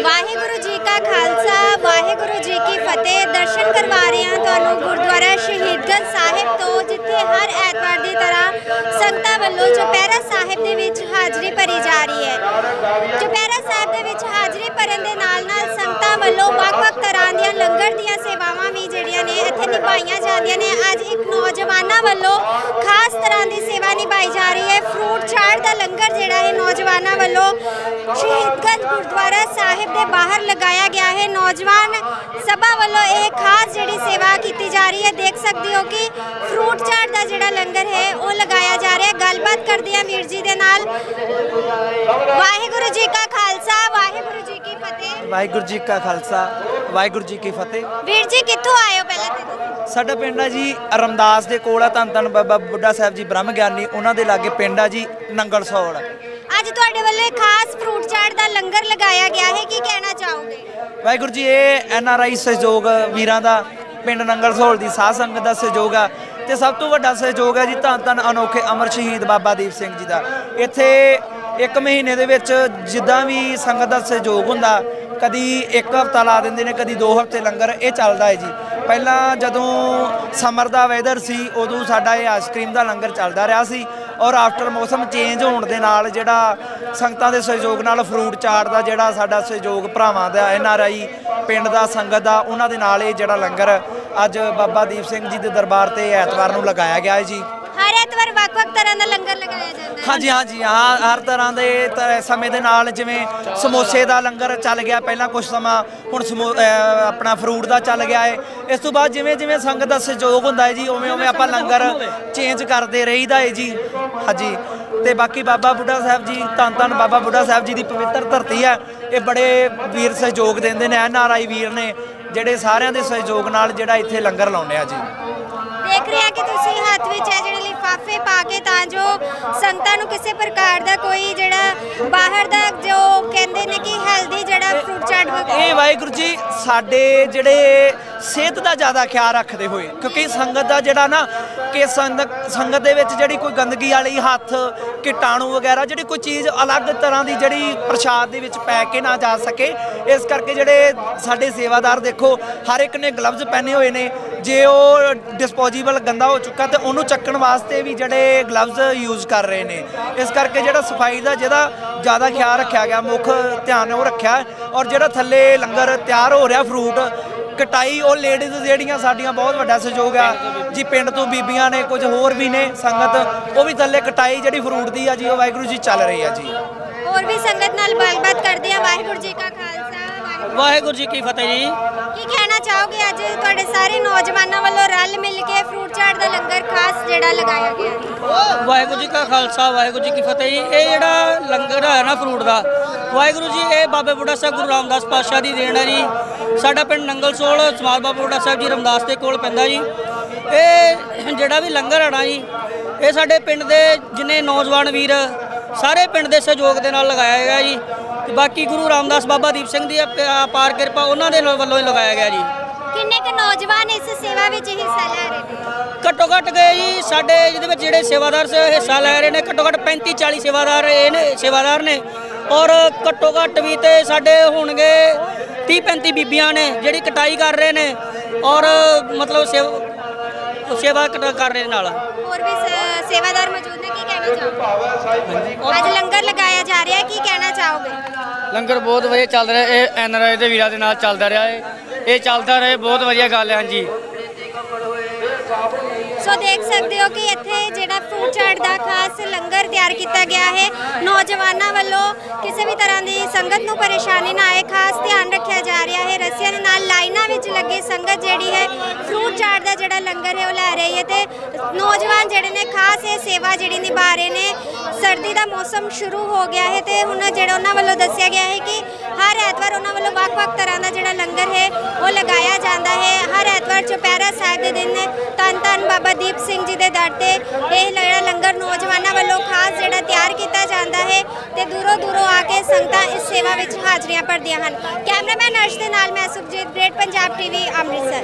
वाहिगुरु जी का खालसा वाहिगुरु जी की फतेह। दर्शन करवा रहे हैं तुहानू गुरुद्वारा शहीदगंज साहिब तो जिथे हर ऐतवार की तरह संगतां वल्लों चुपहरा साहिब दे विच हाजरी भरी जा रही है। चुपहरा साहिब दे विच हाजरी भरन दे नाल नाल संगतां वल्लों वख-वख तरह दीआं लंगर दीआं सेवावां भी जिहड़ियां ने इत्थे निभाईयां जांदियां ने। अज एक नौजवानां वल्लों खास तरह की सेवा निभाई जा रही है। फ्रूट चाट दा लंगर जिहड़ा है नौजवानां वल्लों शहीदगंज गुरुद्वारा साहिब दे बाहर लगाया गया है। नौजवान सभा वालों ये खास जिहड़ी सेवा की जा रही है। देख सकते हो कि फ्रूट चाट का जिहड़ा लंगर है वो लगाया जा रहा है। गलबात करते हैं वीर जी दे नाल। वाहिगुरु जी का खालसा वाहिगुरु जी की फतेह। वाहिगुरु जी का खालसा वाहिगुरु जी की फतेह। वीर जी कित्थों आए हो पहले ते? साडा पिंड है जी रमदास के कोल धन धन बाबा बुढ़ा साहब जी ब्रह्म ज्ञानी उन्होंने दे लागे पिंड है जी नंगल सौड़। अज तुहाडे वाले खास फ्रूट चाट का लंगर लगाया गया है, की कहना चाहोगे? वाहिगुरु जी ये NRI सहयोग वीरां दा पिंड नंगल सौड़ की साध संगत का सहयोग है तो सब तो वड्डा सहयोग है जी धन धन अनोखे अमर शहीद बाबा दीप सिंह जी का। इत्थे एक महीने दे विच जिद्दां भी संगत का सहयोग हुंदा कदी एक हफ्ता ला देंदे ने कदी 2 हफ्ते लंगर ये चलदा है जी। पहला जदों समर का वैदर सी उदों साडा ये आइसक्रीम का लंगर चलदा रहा सी और आफ्टर मौसम चेंज होने दे नाल जिहड़ा संगतां दे सहयोग नाल फ्रूट चाट का जिहड़ा साडा सहयोग भरावां दा NRI पिंड दा संगत दा उन्हां दे नाल ये जिहड़ा लंगर अज बाबा दीप सिंह जी दे दरबार ते ऐतवार नूं लगाया गया है जी। हर ऐतवार वख-वख तरह का लंगर लगाया जाता है? हाँ जी हाँ हर तरह के समय के नाल जिवें समोसे का लंगर चल गया पहला कुछ समा हुण अपना फ्रूट का चल गया है। इस तो बाद जिवें जिवें संगत का सहयोग होंदा है जी उवें उवें आपां लंगर चेंज करते रहीदा है जी। हाँ जी तो बाकी बाबा बुढ़ा साहब जी धन धन बाबा बुढ़ा साहब जी की पवित्र धरती है। ये बड़े वीर सहयोग देंदे ने NRI वीर ने जिहड़े सारिਆਂ ਦੇ सहयोग नाल जिहड़ा इत्थे लंगर लाउने आ जी। देख रहे हैं कि तुसी हाथ विच है जिहड़े लिफाफे पा के तां जो संगतां नूं किसी प्रकार दा कोई जिहड़ा बाहर दा जो कहंदे ने कि हेल्दी जिहड़ा फ्रूट चाट ये वाहिगुरू जी साडे जिहड़े सेहत का ज़्यादा ख्याल रखते हुए क्योंकि संगत का जिहड़ा ना कि संगत दे विच जिहड़ी कोई गंदगी वाली हत्थ कीटाणु वगैरह जिहड़ी कोई चीज़ अलग तरह की जिहड़ी प्रसाद दे विच पै के ना जा सके इस करके जिहड़े साडे सेवादार देखो हर एक ने ग्लव्स पहने हुए ने। जे वो डिस्पोजेबल गंदा हो चुका तो उन्होंने चक्कण वास्ते भी जड़े ग्लव्स यूज़ कर रहे हैं। इस करके जो सफाई का जिहदा ज़्यादा ख्याल रखा गया मुख ध्यान वो रखा और जो थले लंगर तैयार हो रहा फ्रूट कटाई और लेडीज़ जिहड़ियां साडियां बहुत वड्डा सहयोग है जी। पिंड तो बीबियां ने कुछ होर भी ने संगत वो भी थले कटाई जिहड़ी फ्रूट की है जी वो वाहिगुरू जी चल रही है जी। और भी संगत नाल गलबात करते हैं। वाहिगुरू जी का खालसा वाहिगुरू जी की फतेह जी। की कहना चाहोगे अज तुहाडे सारे नौजवानों वालों रल मिल के फ्रूट चाट का लंगर खास जिहड़ा लगाया गया? वाहिगुरू जी का खालसा वाहिगुरू जी की फतेह जी। ये जिहड़ा लंगर है ना फ्रूट का वाहिगुरू जी ये बाबे बुढ़ा साहब गुरु रामदास पातशाह की देन है जी। साडा पिंड नंगल सोल समाल बाबा बुढ़ा साहब जी रमदास के कोल पैंदा जी। ये जिहड़ा भी लंगर है ना जी ये साडे पिंड के जिन्ने नौजवान वीर सारे पिंड के सहयोग के नाल लगाया गया जी। बाकी गुरु रामदास बाबा दीप सिंह की अपार किरपा उन्होंने वालों ही लगाया गया जी। किन्ने के नौजवान इस सेवा में हिस्सा ले रहे हैं? घट्टो घट्ट गए जी साडे जिहड़े सेवादार हिस्सा लै रहे हैं घट्टो घट्ट 35-40 सेवादार ने और घट्टो घट्ट भी तो साडे होणगे 30-35 बीबियां ने जिहड़ी कटाई कर रहे हैं और मतलब सेवा कर रहे नाल। और भी सेवादार मौजूद ने, की कहना चाहोगे? आज लंगर लगाया जा रहा है, की कहना चाहोगे? लंगर बहुत वधिया चल रहा है। ये NRI ਦੇ ਵੀਰਾਂ ਦੇ ਨਾਲ ਚੱਲਦਾ ਰਿਹਾ ਹੈ। ਇਹ ਚੱਲਦਾ ਰਹੇ बहुत वधिया गल है। हाँ जी सो देख सकते हो कि इत्थे जिहड़ा फ्रूट चाट का खास लंगर तैयार किया गया है। नौजवानों वालों किसी भी तरह की संगत नूं परेशानी ना आए खास ध्यान रखा जा रहा है। रस्सियां दे नाल लाइनां विच लगे संगत जिहड़ी है फ्रूट चाट का जिहड़ा लंगर है वो लै रही है। तो नौजवान जिहड़े ने खास ये सेवा जिहड़ी निभा रहे हैं। सर्दी का मौसम शुरू हो गया है तो हुण जिहड़ा उन्हां वालों दस्सिया गया है कि हर ऐतवार उन्हां वालों वख-वख तरह का जिहड़ा लंगर है वो लगाया जाता है। हर ऐतवार चुपहरा साहिब के दिन धन धन बाबा दीप सिंह जी के दर से यह लंगर नौजवानों वालों खास जिहड़ा तैयार किया जाता है तो दूरों दूरों आके संगतां इस सेवा में हाजरियां भरदियां हन। कैमरामैन अर्श दे नाल मैं सुखजीत, ग्रेट पंजाब TV, अमृतसर।